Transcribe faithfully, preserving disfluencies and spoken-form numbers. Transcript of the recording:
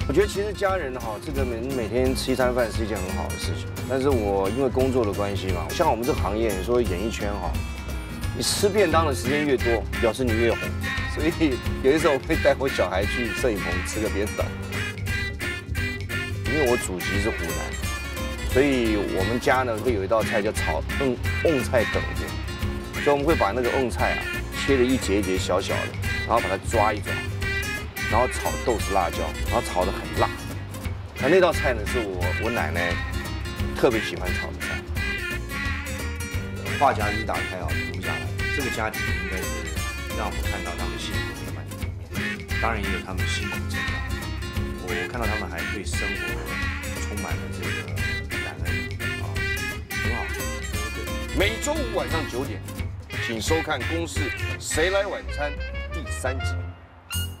我觉得其实家人哈，这个每每天吃一餐饭是一件很好的事情。但是我因为工作的关系嘛，像我们这个行业，你说演艺圈哈，你吃便当的时间越多，表示你越红。所以有的时候我会带我小孩去摄影棚吃个便当。因为我祖籍是湖南，所以我们家呢会有一道菜叫炒瓮瓮菜梗子，所以我们会把那个瓮菜啊切了一节一节小小的，然后把它抓一抓。 然后炒豆豉辣椒，然后炒得很辣。那那道菜呢，是我我奶奶特别喜欢炒的菜。话匣子一打开啊，读下来，这个家庭应该是让我们看到他们幸福美满的一面，当然也有他们辛苦成长。我我看到他们还对生活充满了这个感恩啊，很好。每周五晚上九点，请收看《公视谁来晚餐》第三集。